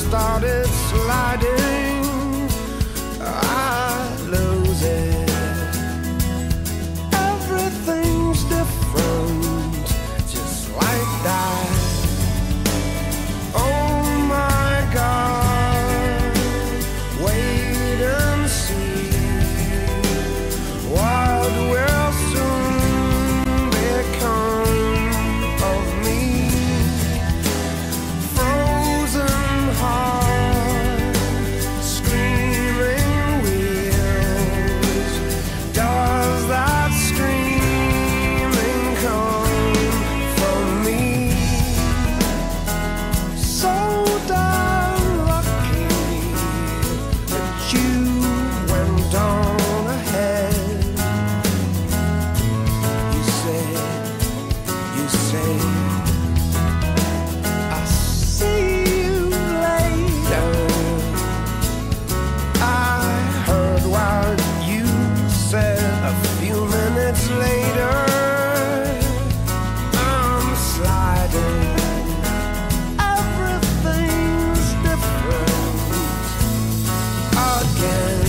started sliding, I lose it. Everything's different, just like that. Oh my God, wait and see what will soon become of me. Frozen heart, screaming wheels. Does that screaming come from me? So darn lucky that you went on ahead. You say, I'll see you later. I heard what you said a few minutes later. I'm sliding. Everything's different again.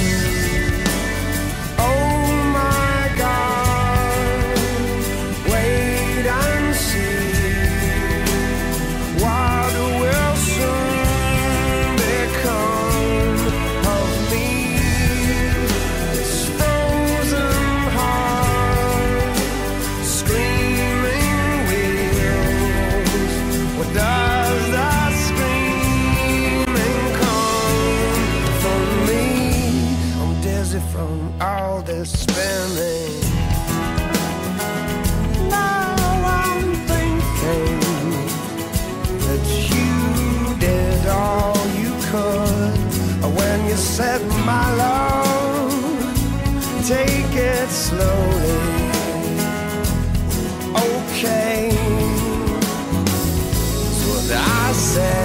Oh my God, wait and see what will soon become of me. This frozen heart, screaming wheels. What does that screaming come from me? I'm dizzy from all this spinning. Now I'm thinking that you did all you could when you said, my love, take it slowly. Okay, that's what I said.